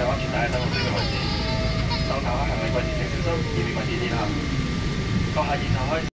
安全帶等綠色嘅位置。手打行李櫃前請小心，以免位置跌下。閣下現在開始。